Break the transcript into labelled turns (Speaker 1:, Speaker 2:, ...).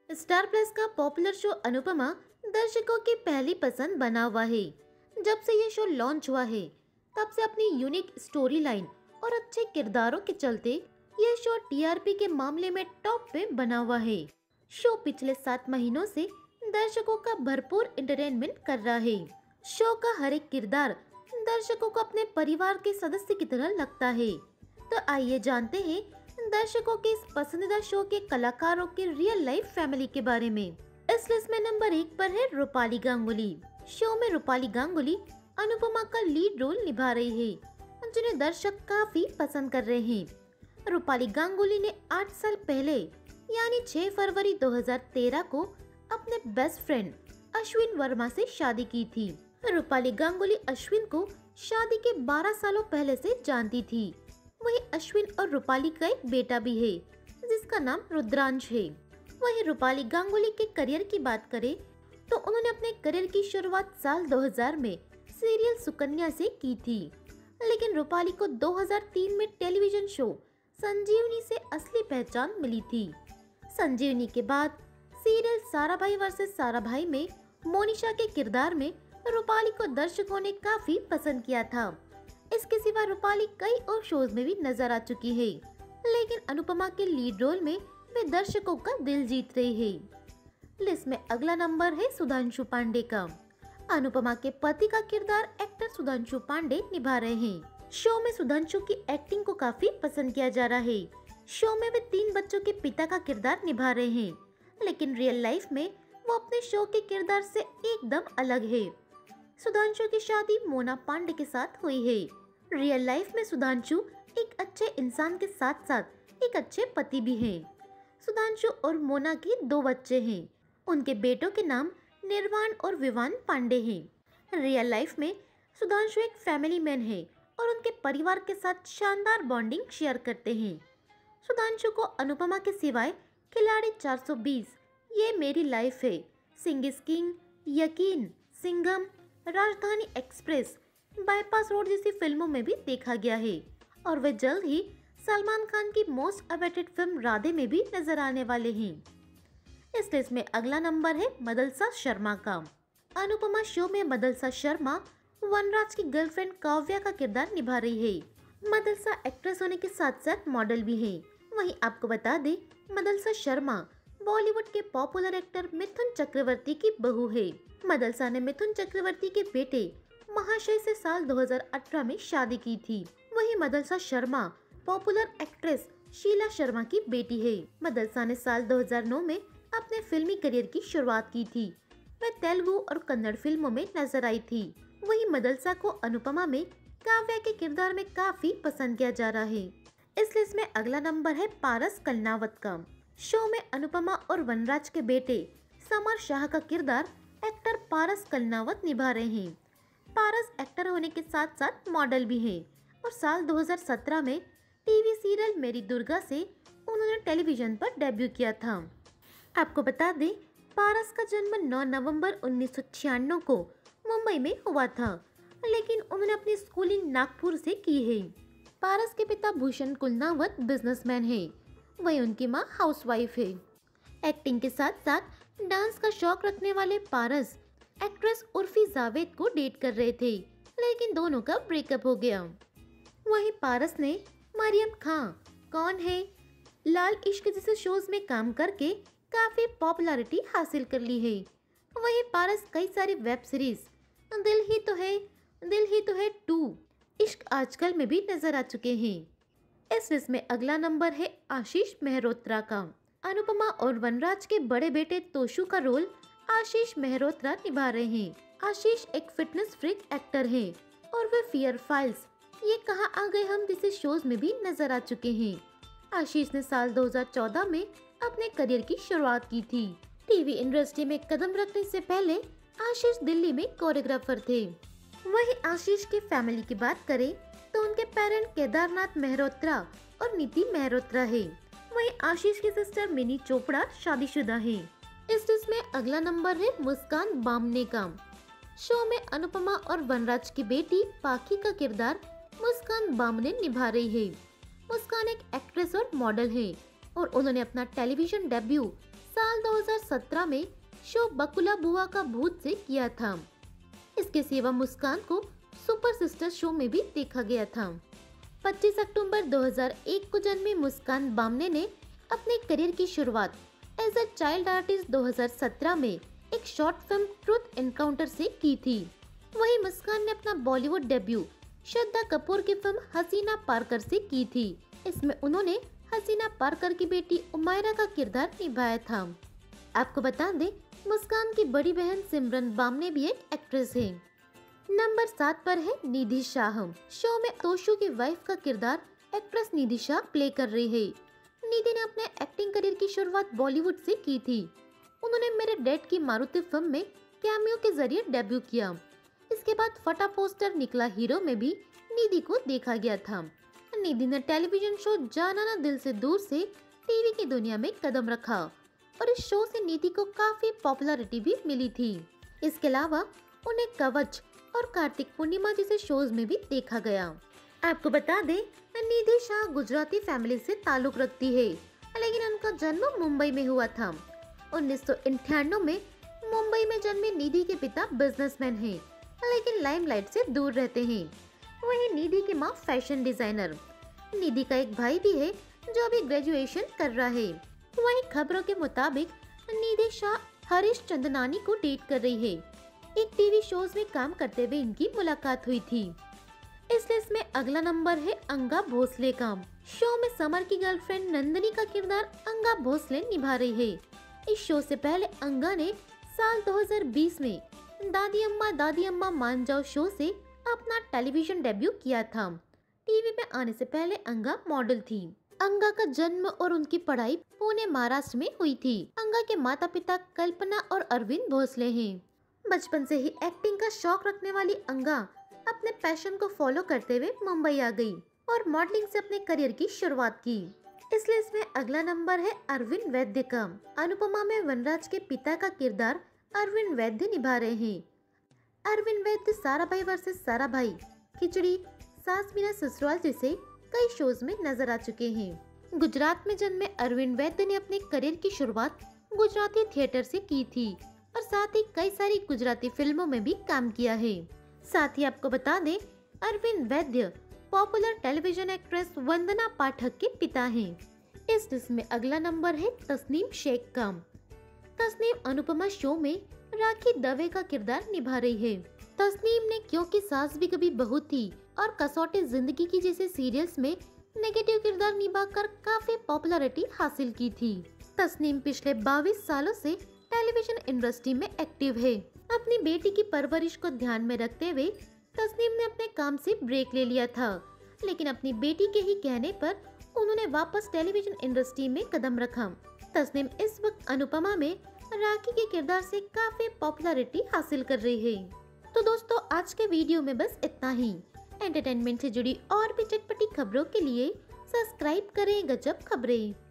Speaker 1: Star Plus का popular show Anupama दर्शकों की पहली पसंद बना हुआ है। जब से ये शो लॉन्च हुआ है, तब से अपनी यूनिक स्टोरी लाइन और अच्छे किरदारों के चलते ये शो टीआरपी के मामले में टॉप पे बना हुआ है। शो पिछले 7 महीनों से दर्शकों का भरपूर एंटरटेनमेंट कर रहा है। शो का हर एक किरदार दर्शकों को अपने परिवार के सदस्य की तरह लगता है। तो आइए जानते हैं दर्शकों के इस पसंदीदा शो के कलाकारों की रियल लाइफ फैमिली के बारे में। इस लिस्ट में नंबर 1 पर है रूपाली गांगुली। शो में रूपाली गांगुली अनुपमा का लीड रोल निभा रही है, जिन्हें दर्शक काफी पसंद कर रहे हैं। रूपाली गांगुली ने 8 साल पहले यानी 6 फरवरी 2013 को अपने बेस्ट फ्रेंड अश्विन वर्मा से शादी की थी। रूपाली गांगुली अश्विन को शादी के 12 सालों पहले से जानती थी। वहीं अश्विन और रूपाली का एक बेटा भी है, जिसका नाम रुद्रांश है। वहीं रूपाली गांगुली के करियर की बात करें तो उन्होंने अपने करियर की शुरुआत साल 2000 में सीरियल सुकन्या से की थी, लेकिन रूपाली को 2003 में टेलीविजन शो संजीवनी से असली पहचान मिली थी। संजीवनी के बाद सीरियल सारा भाई वर्सेस सारा भाई में मोनिशा के किरदार में रूपाली को दर्शकों ने काफी पसंद किया था। इसके सिवा रूपाली कई और शोज में भी नजर आ चुकी है, लेकिन अनुपमा के लीड रोल में वे दर्शकों का दिल जीत रही है। लिस्ट में अगला नंबर है सुधांशु पांडे का। अनुपमा के पति का किरदार एक्टर सुधांशु पांडे निभा रहे हैं। शो में सुधांशु की एक्टिंग को काफी पसंद किया जा रहा है। शो में वे 3 बच्चों के पिता का किरदार निभा रहे हैं, लेकिन रियल लाइफ में वो अपने शो के किरदार से एकदम अलग है। सुधांशु की शादी मोना पांडे के साथ हुई है। रियल लाइफ में सुधांशु एक अच्छे इंसान के साथ साथ एक अच्छे पति भी हैं। सुधांशु और मोना के 2 बच्चे हैं। उनके बेटों के नाम निर्वाण और विवान पांडे हैं। रियल लाइफ में सुधांशु एक फैमिली मैन है और उनके परिवार के साथ शानदार बॉन्डिंग शेयर करते हैं। सुधांशु को अनुपमा के सिवाय खिलाड़ी 420, ये मेरी लाइफ है, सिंह इज किंग, यकीन, सिंघम, राजधानी एक्सप्रेस, बाईपास रोड जैसी फिल्मों में भी देखा गया है और वे जल्द ही सलमान खान की मोस्ट अवेटेड फिल्म राधे में भी नजर आने वाले हैं। इस लिस्ट में अगला नंबर है मदलसा शर्मा का। अनुपमा शो में मदलसा शर्मा वनराज की गर्लफ्रेंड काव्या का किरदार निभा रही है। मदलसा एक्ट्रेस होने के साथ साथ मॉडल भी है। वहीं आपको बता दें, मदलसा शर्मा बॉलीवुड के पॉपुलर एक्टर मिथुन चक्रवर्ती की बहू है। मदलसा ने मिथुन चक्रवर्ती के बेटे महाशय से साल 2018 में शादी की थी। वहीं मदलसा शर्मा पॉपुलर एक्ट्रेस शीला शर्मा की बेटी है। मदलसा ने साल 2009 में अपने फिल्मी करियर की शुरुआत की थी। वह तेलुगु और कन्नड़ फिल्मों में नजर आई थी। वहीं मदलसा को अनुपमा में काव्या के किरदार में काफी पसंद किया जा रहा है। इस लिस्ट में अगला नंबर है पारस कलनावत का। शो में अनुपमा और वनराज के बेटे समर शाह का किरदार एक्टर पारस कलनावत निभा रहे हैं। पारस एक्टर होने के साथ साथ मॉडल भी हैं और साल 2017 में टीवी सीरियल मेरी दुर्गा से उन्होंने टेलीविजन पर डेब्यू किया था। आपको बता दें, पारस का जन्म 9 नवंबर 1996 को मुंबई में हुआ था, लेकिन उन्होंने अपनी स्कूलिंग नागपुर से की है। पारस के पिता भूषण कुलनावत बिजनेसमैन हैं, वहीं उनकी मां हाउसवाइफ है। एक्टिंग के साथ साथ डांस का शौक रखने वाले पारस एक्ट्रेस उर्फी जावेद को डेट कर रहे थे, लेकिन दोनों का ब्रेकअप हो गया। वहीं पारस ने मरियम खां, कौन है, लाल इश्क जैसे शोज में काम करके काफी पॉपुलैरिटी हासिल कर ली है। वहीं पारस कई सारी वेब सीरीज दिल ही तो है 2, इश्क आजकल में भी नजर आ चुके हैं। इस लिस्ट में अगला नंबर है आशीष मेहरोत्रा का। अनुपमा और वनराज के बड़े बेटे तोशु का रोल आशीष मेहरोत्रा निभा रहे हैं। आशीष एक फिटनेस फ्रीक एक्टर हैं और वे फियर फाइल्स, ये कहाँ आ गए हम जैसे शोज में भी नजर आ चुके हैं। आशीष ने साल 2014 में अपने करियर की शुरुआत की थी। टीवी इंडस्ट्री में कदम रखने से पहले आशीष दिल्ली में कोरियोग्राफर थे। वहीं आशीष की फैमिली की बात करें तो उनके पेरेंट केदारनाथ मेहरोत्रा और नीति मेहरोत्रा है। वहीं आशीष की सिस्टर मिनी चोपड़ा शादीशुदा है। इस लिस्ट में अगला नंबर है मुस्कान बामने का। शो में अनुपमा और वनराज की बेटी पाखी का किरदार मुस्कान बामने निभा रही है। मुस्कान एक एक्ट्रेस और मॉडल है और उन्होंने अपना टेलीविजन डेब्यू साल 2017 में शो बकुला बुआ का भूत से किया था। इसके सिवा मुस्कान को सुपर सिस्टर शो में भी देखा गया था। 25 अक्टूबर 2001 को जन्मी मुस्कान बामने ने अपने करियर की शुरुआत एज अ चाइल्ड आर्टिस्ट 2017 में एक शॉर्ट फिल्म ट्रूथ एनकाउंटर से की थी। वहीं मुस्कान ने अपना बॉलीवुड डेब्यू श्रद्धा कपूर की फिल्म हसीना पारकर से की थी। इसमें उन्होंने हसीना पारकर की बेटी उमायरा का किरदार निभाया था। आपको बता दें, मुस्कान की बड़ी बहन सिमरन बामने भी एक एक्ट्रेस है। नंबर 7 पर है निधि शाह। शो में तोशु की वाइफ का किरदार एक्ट्रेस निधि शाह प्ले कर रही है। निधि ने अपने एक्टिंग करियर की शुरुआत बॉलीवुड से की थी। उन्होंने मेरे डैड की मारुति फिल्म में कैमियो के जरिए डेब्यू किया। इसके बाद फटा पोस्टर निकला हीरो में भी निधि को देखा गया था। निधि ने टेलीविजन शो जाना ना दिल से दूर से टीवी की दुनिया में कदम रखा और इस शो से निधि को काफी पॉपुलैरिटी भी मिली थी। इसके अलावा उन्हें कवच और कार्तिक पूर्णिमा जैसे शोज में भी देखा गया। आपको बता दें, निधि शाह गुजराती फैमिली से ताल्लुक रखती है, लेकिन उनका जन्म मुंबई में हुआ था। 1998 में मुंबई में जन्मे निधि के पिता बिजनेसमैन हैं, लेकिन लाइमलाइट से दूर रहते हैं। वहीं निधि की मां फैशन डिजाइनर। निधि का एक भाई भी है जो अभी ग्रेजुएशन कर रहा है। वहीं खबरों के मुताबिक निधि शाह हरीश चंदनानी को डेट कर रही है। एक टीवी शोज में काम करते हुए इनकी मुलाकात हुई थी। इस लिस्ट में अगला नंबर है अंगा भोसले का। शो में समर की गर्लफ्रेंड नंदिनी का किरदार अंगा भोसले निभा रही है। इस शो से पहले अंगा ने साल 2020 में दादी अम्मा मान जाओ शो से अपना टेलीविजन डेब्यू किया था। टीवी में आने से पहले अंगा मॉडल थी। अंगा का जन्म और उनकी पढ़ाई पुणे महाराष्ट्र में हुई थी। अंगा के माता पिता कल्पना और अरविंद भोसले हैं। बचपन से ही एक्टिंग का शौक रखने वाली अंगा अपने पैशन को फॉलो करते हुए मुंबई आ गई और मॉडलिंग से अपने करियर की शुरुआत की। इस लिस्ट में अगला नंबर है अरविंद वैद्य का। अनुपमा में वनराज के पिता का किरदार अरविंद वैद्य निभा रहे हैं। अरविंद वैद्य साराभाई वर्सेस साराभाई, खिचड़ी, सास मीरा ससुराल जैसे कई शोज में नजर आ चुके हैं। गुजरात में जन्मे अरविंद वैद्य ने अपने करियर की शुरुआत गुजराती थिएटर से की थी और साथ ही कई सारी गुजराती फिल्मों में भी काम किया है। साथ ही आपको बता दें, Arvind Vaidya popular television actress Vandana Pathak के पिता हैं। इस लिस्ट में अगला नंबर है तस्नीम शेख का। तस्नीम अनुपमा शो में राखी दवे का किरदार निभा रही है। तस्नीम ने क्योंकि सास भी कभी बहू थी और कसौटी जिंदगी की जैसे सीरियल्स में नेगेटिव किरदार निभाकर काफी पॉपुलैरिटी हासिल की थी। तस्नीम पिछले 22 सालों से टेलीविजन इंडस्ट्री में एक्टिव है। अपनी बेटी की परवरिश को ध्यान में रखते हुए तस्नीम ने अपने काम से ब्रेक ले लिया था, लेकिन अपनी बेटी के ही कहने पर उन्होंने वापस टेलीविजन इंडस्ट्री में कदम रखा। तस्नीम इस वक्त अनुपमा में राखी के किरदार से काफी पॉपुलैरिटी हासिल कर रही है। तो दोस्तों, आज के वीडियो में बस इतना ही। एंटरटेनमेंट से जुड़ी और भी चटपटी खबरों के लिए सब्सक्राइब करें गजब खबरें।